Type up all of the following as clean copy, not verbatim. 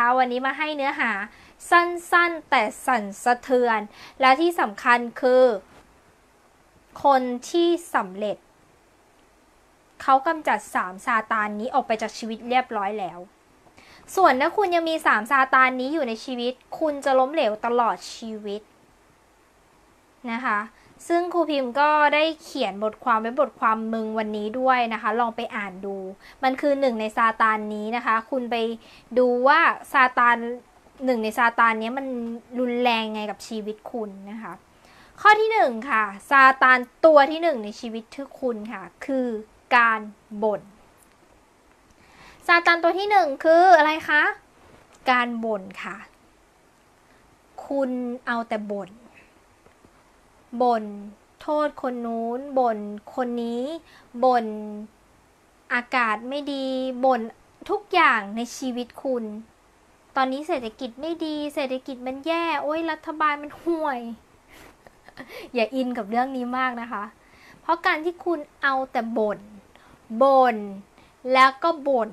นะคะวันนี้มาให้เนื้อหาสั้นๆแต่สั่นสะเทือนและที่สำคัญคือคนที่สำเร็จเขากำจัด3 ซาตานนี้ออกไปจากชีวิตเรียบร้อยแล้วส่วนถ้าคุณยังมี3 ซาตานนี้อยู่ในชีวิตคุณจะล้มเหลวตลอดชีวิตนะคะซึ่งครูพิมพ์ก็ได้เขียนบทความไว้บทความมึงวันนี้ด้วยนะคะลองไปอ่านดูมันคือ1 ในซาตานนี้นะคะคุณไปดูว่าซาตาน1 ในซาตานนี้มันรุนแรงไงกับชีวิตคุณนะคะข้อที่1ค่ะซาตานตัวที่1ในชีวิตทุกคุณค่ะคือการบ่นซาตานตัวที่1คืออะไรคะการบ่นค่ะคุณเอาแต่บ่นโทษคนนู้นบ่นคนนี้บ่นอากาศไม่ดีบ่นทุกอย่างในชีวิตคุณตอนนี้เศรษฐกิจไม่ดีเศรษฐกิจมันแย่โอ้ยรัฐบาลมันห่วย อย่าอินกับเรื่องนี้มากนะคะเพราะการที่คุณเอาแต่บ่นแล้วก็บ่น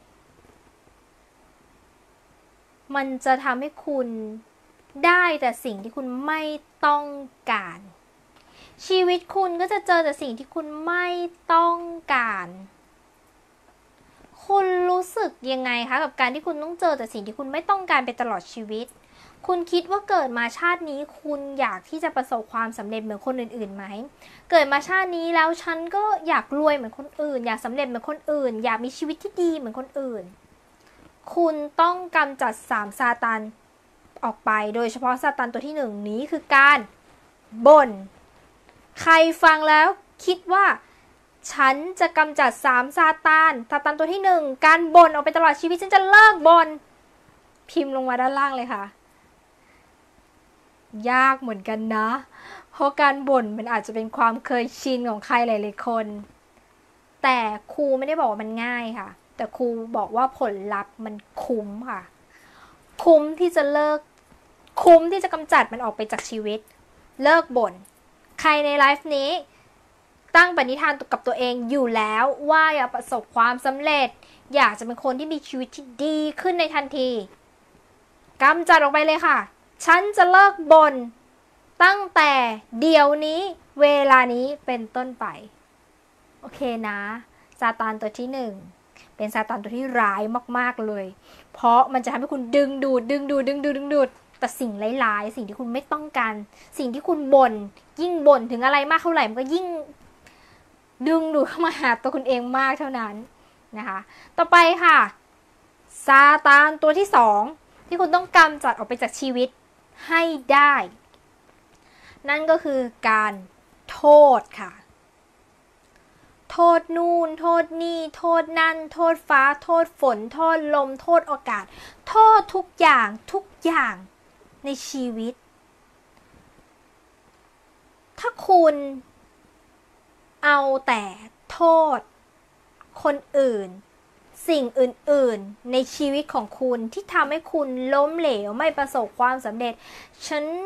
มันจะทำให้คุณได้แต่สิ่งที่คุณไม่ต้องการชีวิตคุณก็จะเจอแต่สิ่งที่คุณไม่ต้องการคุณรู้สึกยังไงคะกับการที่คุณต้องเจอแต่สิ่งที่คุณไม่ต้องการไปตลอดชีวิตคุณคิดว่าเกิดมาชาตินี้คุณอยากที่จะประสบความสำเร็จเหมือนคนอื่นๆไหมเกิดมาชาตินี้แล้วฉันก็อยากรวยเหมือนคนอื่นอยากสำเร็จเหมือนคนอื่นอยากมีชีวิตที่ดีเหมือนคนอื่นคุณต้องกำจัด3 ซาตานออกไปโดยเฉพาะซาตานตัวที่1นี้คือการบ่นใครฟังแล้วคิดว่าฉันจะกำจัด3 ซาตานตัวที่1การบ่นออกไปตลอดชีวิตฉันจะเลิกบ่นพิมพ์ลงมาด้านล่างเลยค่ะยากเหมือนกันนะเพราะการบ่นมันอาจจะเป็นความเคยชินของใครหลายๆคนแต่ครูไม่ได้บอกว่ามันง่ายค่ะแต่ครูบอกว่าผลลัพธ์มันคุ้มค่ะคุ้มที่จะเลิกคุ้มที่จะกำจัดมันออกไปจากชีวิตเลิกบ่นใครในไลฟ์นี้ตั้งปณิธานกับตัวเองอยู่แล้วว่าอยากประสบความสำเร็จอยากจะเป็นคนที่มีชีวิตที่ดีขึ้นในทันทีกำจัดออกไปเลยค่ะฉันจะเลิกบ่นตั้งแต่เดี๋ยวนี้เวลานี้เป็นต้นไปโอเคนะซาตานตัวที่1เป็นซาตานตัวที่ร้ายมากๆเลยเพราะมันจะทำให้คุณดึงดูดแต่สิ่งร้ายๆสิ่งที่คุณไม่ต้องการสิ่งที่คุณบ่นยิ่งบ่นถึงอะไรมากเท่าไหร่มันก็ยิ่งดึงดูดเข้ามาหาตัวคุณเองมากเท่านั้นนะคะต่อไปค่ะซาตานตัวที่2ที่คุณต้องกำจัดออกไปจากชีวิตให้ได้นั่นก็คือการโทษค่ะโทษนู่นโทษนี่โทษนั่นโทษฟ้าโทษฝนโทษลมโทษอากาศโทษทุกอย่างในชีวิตถ้าคุณเอาแต่โทษคนอื่นสิ่งอื่นๆในชีวิตของคุณที่ทำให้คุณล้มเหลวไม่ประสบความสำเร็จฉัน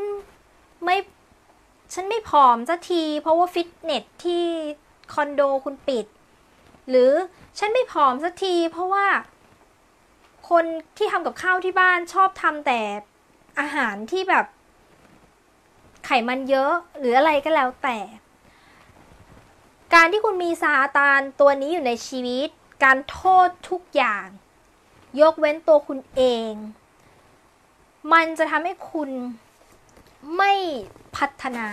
ไม่ผอมสักทีเพราะว่าฟิตเนสที่คอนโดคุณปิดหรือฉันไม่ผอมสักทีเพราะว่าคนที่ทำกับข้าวที่บ้านชอบทำแต่อาหารที่แบบไขมันเยอะหรืออะไรก็แล้วแต่การที่คุณมีซาตานตัวนี้อยู่ในชีวิตการโทษทุกอย่างยกเว้นตัวคุณเองมันจะทำให้คุณไม่พัฒนา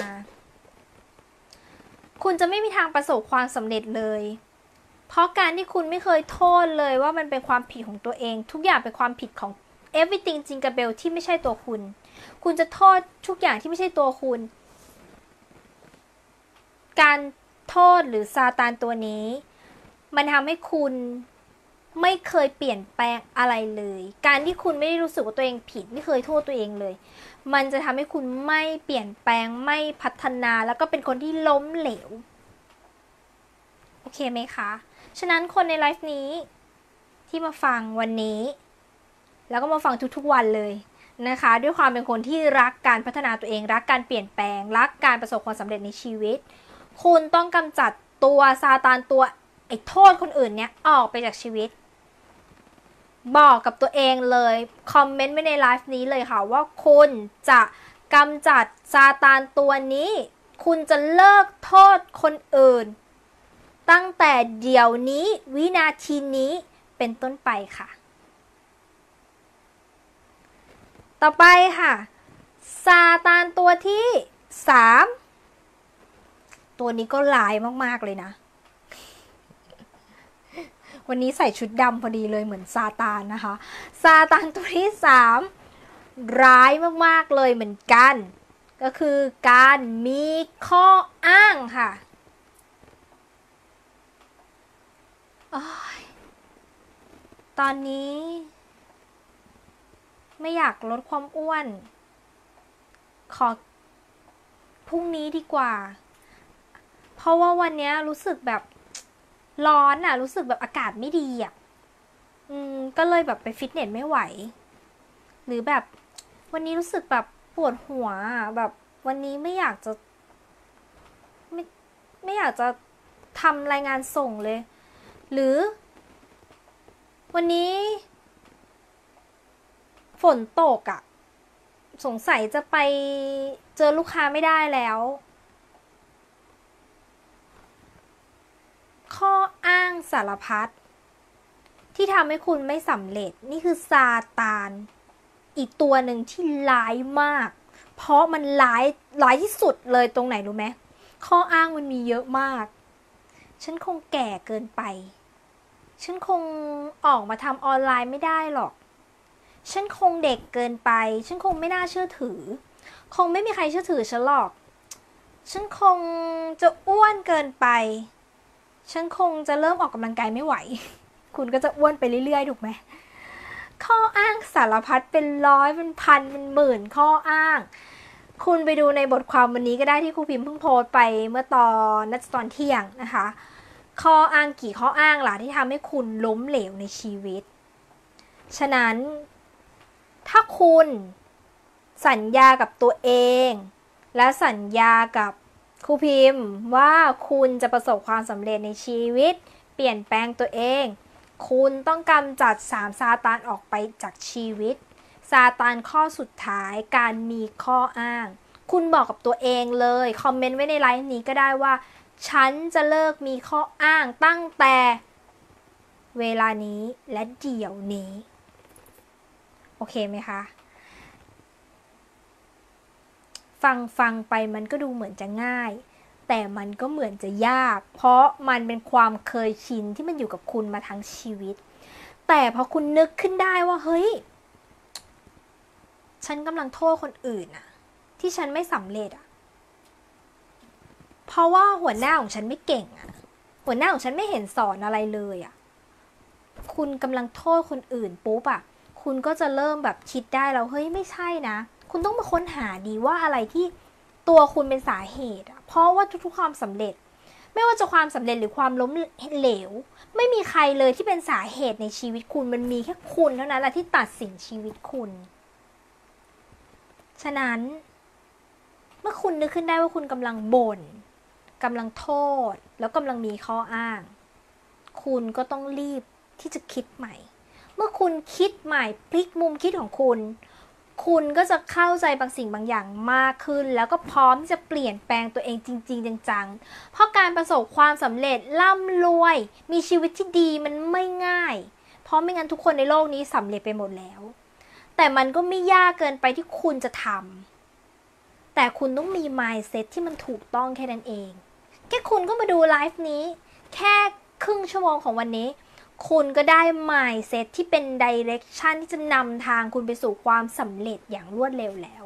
คุณจะไม่มีทางประสบความสำเร็จเลยเพราะการที่คุณไม่เคยโทษเลยว่ามันเป็นความผิดของตัวเองทุกอย่างเป็นความผิดของ everything จิงกาเบลที่ไม่ใช่ตัวคุณจะโทษทุกอย่างที่ไม่ใช่ตัวคุณการโทษหรือซาตานตัวนี้มันทำให้คุณไม่เคยเปลี่ยนแปลงอะไรเลยการที่คุณไม่ได้รู้สึกว่าตัวเองผิดไม่เคยโทษตัวเองเลยมันจะทำให้คุณไม่เปลี่ยนแปลงไม่พัฒนาแล้วก็เป็นคนที่ล้มเหลวโอเคไหมคะฉะนั้นคนในไลฟ์นี้ที่มาฟังวันนี้แล้วก็มาฟังทุกๆวันเลยนะคะด้วยความเป็นคนที่รักการพัฒนาตัวเองรักการเปลี่ยนแปลงรักการประสบความสำเร็จในชีวิตคุณต้องกำจัดตัวซาตานตัวไอ้โทษคนอื่นเนี่ยออกไปจากชีวิตบอกกับตัวเองเลยคอมเมนต์ไว้ในไลฟ์นี้เลยค่ะว่าคุณจะกำจัดซาตานตัวนี้คุณจะเลิกโทษคนอื่นตั้งแต่เดี๋ยวนี้วินาทีนี้เป็นต้นไปค่ะต่อไปค่ะซาตานตัวที่3ตัวนี้ก็ร้ายมากๆเลยนะวันนี้ใส่ชุดดำพอดีเลยเหมือนซาตานนะคะซาตานตัวที่3ร้ายมากๆเลยเหมือนกันก็คือการมีข้ออ้างค่ะตอนนี้ไม่อยากลดความอ้วนขอพรุ่งนี้ดีกว่าเพราะว่าวันนี้รู้สึกแบบร้อนอ่ะรู้สึกแบบอากาศไม่ดีอ่ะก็เลยแบบไปฟิตเนสไม่ไหวหรือแบบวันนี้รู้สึกแบบปวดหัวแบบวันนี้ไม่อยากจะทำรายงานส่งเลยหรือวันนี้ฝนตกอ่ะสงสัยจะไปเจอลูกค้าไม่ได้แล้วข้ออ้างสารพัดที่ทำให้คุณไม่สำเร็จนี่คือซาตานอีกตัวหนึ่งที่ร้ายมากเพราะมันร้ายที่สุดเลยตรงไหนรู้ไหมข้ออ้างมันมีเยอะมากฉันคงแก่เกินไปฉันคงออกมาทำออนไลน์ไม่ได้หรอกฉันคงเด็กเกินไปฉันคงไม่น่าเชื่อถือคงไม่มีใครเชื่อถือฉันหรอกฉันคงจะอ้วนเกินไปฉันคงจะเริ่มออกกำลังกายไม่ไหวคุณก็จะอ้วนไปเรื่อยๆถูกไหมข้ออ้างสารพัดเป็นร้อยเป็นพันเป็นหมื่นข้ออ้างคุณไปดูในบทความวันนี้ก็ได้ที่ครูพิมพ์เพิ่งโพสต์ไปเมื่อตอนเที่ยงนะคะข้ออ้างกี่ข้ออ้างล่ะที่ทำให้คุณล้มเหลวในชีวิตฉะนั้นถ้าคุณสัญญากับตัวเองและสัญญากับครูพิมพ์ว่าคุณจะประสบความสำเร็จในชีวิตเปลี่ยนแปลงตัวเองคุณต้องกำจัด3ซาตานออกไปจากชีวิตซาตานข้อสุดท้ายการมีข้ออ้างคุณบอกกับตัวเองเลยคอมเมนต์ไว้ในไลฟ์นี้ก็ได้ว่าฉันจะเลิกมีข้ออ้างตั้งแต่เวลานี้และเดี๋ยวนี้โอเคไหมคะฟังไปมันก็ดูเหมือนจะง่ายแต่มันก็เหมือนจะยากเพราะมันเป็นความเคยชินที่มันอยู่กับคุณมาทั้งชีวิตแต่พอคุณนึกขึ้นได้ว่าเฮ้ยฉันกำลังโทษคนอื่นอะที่ฉันไม่สำเร็จอะเพราะว่าหัวหน้าของฉันไม่เก่งอะหัวหน้าของฉันไม่เห็นสอนอะไรเลยอะคุณกำลังโทษคนอื่นปุ๊บอะคุณก็จะเริ่มแบบคิดได้แล้วเฮ้ยไม่ใช่นะคุณต้องมาค้นหาดีว่าอะไรที่ตัวคุณเป็นสาเหตุเพราะว่าทุกๆความสำเร็จไม่ว่าจะความสำเร็จหรือความล้มเหลวไม่มีใครเลยที่เป็นสาเหตุในชีวิตคุณมันมีแค่คุณเท่านั้นแหละที่ตัดสินชีวิตคุณฉะนั้นเมื่อคุณนึกขึ้นได้ว่าคุณกำลังบ่นกำลังโทษแล้วกำลังมีข้ออ้างคุณก็ต้องรีบที่จะคิดใหม่เมื่อคุณคิดใหม่พลิกมุมคิดของคุณก็จะเข้าใจบางสิ่งบางอย่างมากขึ้นแล้วก็พร้อมที่จะเปลี่ยนแปลงตัวเองจริงๆจังๆเพราะการประสบความสำเร็จร่ำรวยมีชีวิตที่ดีมันไม่ง่ายเพราะไม่งั้นทุกคนในโลกนี้สำเร็จไปหมดแล้วแต่มันก็ไม่ยากเกินไปที่คุณจะทำแต่คุณต้องมี mindset ที่มันถูกต้องแค่นั้นเองแค่คุณก็มาดูไลฟ์นี้แค่ครึ่งชั่วโมงของวันนี้คุณก็ได้ mindset ที่เป็น direction ที่จะนำทางคุณไปสู่ความสำเร็จอย่างรวดเร็วแล้ว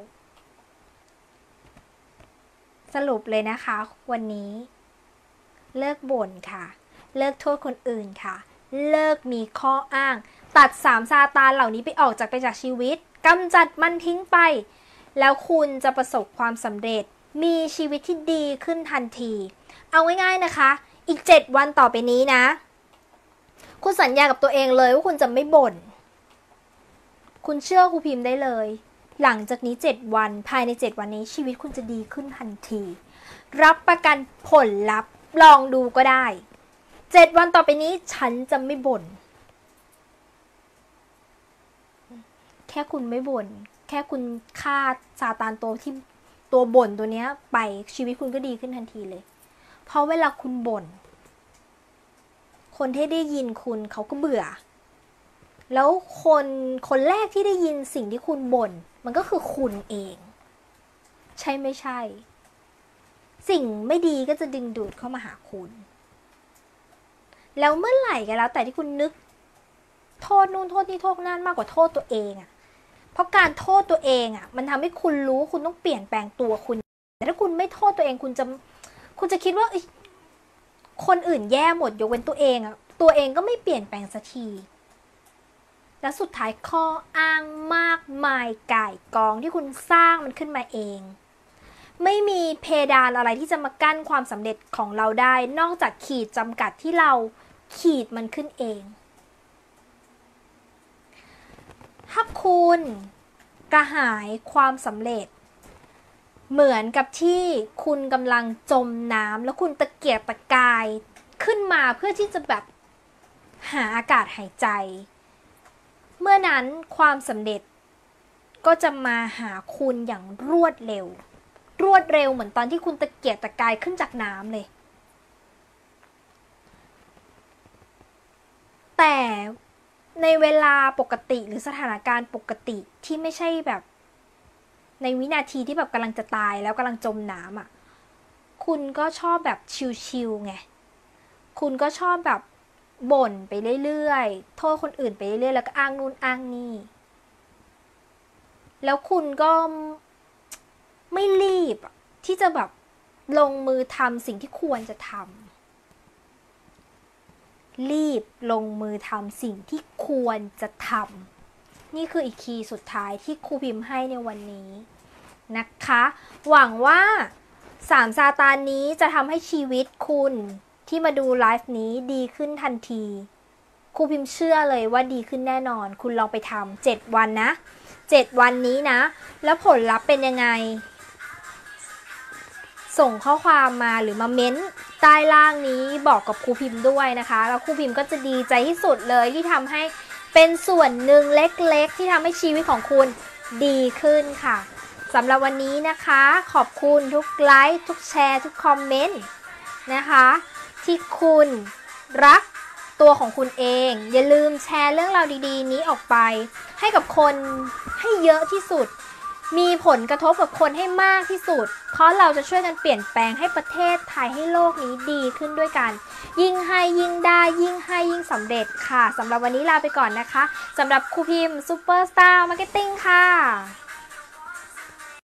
สรุปเลยนะคะวันนี้เลิกบ่นค่ะเลิกโทษคนอื่นค่ะเลิกมีข้ออ้างตัด3ซาตานเหล่านี้ไปจากชีวิตกำจัดมันทิ้งไปแล้วคุณจะประสบความสำเร็จมีชีวิตที่ดีขึ้นทันทีเอาง่ายๆนะคะอีก7วันต่อไปนี้นะคุณสัญญากับตัวเองเลยว่าคุณจะไม่บ่นคุณเชื่อครูพิมพ์ได้เลยหลังจากนี้7วันภายใน7วันนี้ชีวิตคุณจะดีขึ้นทันทีรับประกันผลลัพธ์ลองดูก็ได้7วันต่อไปนี้ฉันจะไม่บ่นแค่คุณไม่บ่นแค่คุณฆ่าซาตานตัวบ่นตัวเนี้ยไปชีวิตคุณก็ดีขึ้นทันทีเลยเพราะเวลาคุณบ่นคนที่ได้ยินคุณเขาก็เบื่อแล้วคนแรกที่ได้ยินสิ่งที่คุณบ่นมันก็คือคุณเองใช่ไม่ใช่สิ่งไม่ดีก็จะดึงดูดเข้ามาหาคุณแล้วเมื่อไหร่ก็แล้วแต่ที่คุณนึกโทษนู่นโทษนี่โทษนั่นมากกว่าโทษตัวเองอะเพราะการโทษตัวเองอะมันทำให้คุณรู้คุณต้องเปลี่ยนแปลงตัวคุณแต่ถ้าคุณไม่โทษตัวเองคุณจะคิดว่าคนอื่นแย่หมดยกเว้นตัวเองอะตัวเองก็ไม่เปลี่ยนแปลงสักทีและสุดท้ายข้ออ้างมากมายก่ายกองที่คุณสร้างมันขึ้นมาเองไม่มีเพดานอะไรที่จะมากั้นความสำเร็จของเราได้นอกจากขีดจำกัดที่เราขีดมันขึ้นเองถ้าคุณกระหายความสำเร็จเหมือนกับที่คุณกำลังจมน้ำแล้วคุณตะเกียกตะกายขึ้นมาเพื่อที่จะแบบหาอากาศหายใจเมื่อนั้นความสำเร็จก็จะมาหาคุณอย่างรวดเร็วเหมือนตอนที่คุณตะเกียกตะกายขึ้นจากน้ำเลยแต่ในเวลาปกติหรือสถานการณ์ปกติที่ไม่ใช่แบบในวินาทีที่แบบกำลังจะตายแล้วกำลังจมน้ำอ่ะคุณก็ชอบแบบชิลๆไงคุณก็ชอบแบบบ่นไปเรื่อยๆโทษคนอื่นไปเรื่อยๆแล้วก็อ้างนู่นอ้างนี่แล้วคุณก็ไม่รีบที่จะแบบลงมือทำสิ่งที่ควรจะทำรีบลงมือทำสิ่งที่ควรจะทำนี่คืออีกคีย์สุดท้ายที่ครูพิมพ์ให้ในวันนี้นะคะหวังว่า3ซาตานนี้จะทำให้ชีวิตคุณที่มาดูไลฟ์นี้ดีขึ้นทันทีครูพิมพ์เชื่อเลยว่าดีขึ้นแน่นอนคุณลองไปทำ7 วันนะ7 วันนี้นะแล้วผลลัพธ์เป็นยังไงส่งข้อความมาหรือมาเม้นใต้ล่างนี้บอกกับครูพิมพ์ด้วยนะคะแล้วครูพิมพ์ก็จะดีใจที่สุดเลยที่ทำให้เป็นส่วนหนึ่งเล็กๆที่ทำให้ชีวิตของคุณดีขึ้นค่ะสำหรับวันนี้นะคะขอบคุณทุกไลค์ทุกแชร์ทุกคอมเมนต์นะคะที่คุณรักตัวของคุณเองอย่าลืมแชร์เรื่องราวดีๆนี้ออกไปให้กับคนให้เยอะที่สุดมีผลกระทบกับคนให้มากที่สุดเพราะเราจะช่วยกันเปลี่ยนแปลงให้ประเทศไทยให้โลกนี้ดีขึ้นด้วยกันยิ่งให้ยิ่งได้ยิ่งให้ยิ่งสำเร็จค่ะสำหรับวันนี้ลาไปก่อนนะคะสำหรับครูพิมพ์ซูเปอร์สตาร์มาร์เก็ตติ้งค่ะ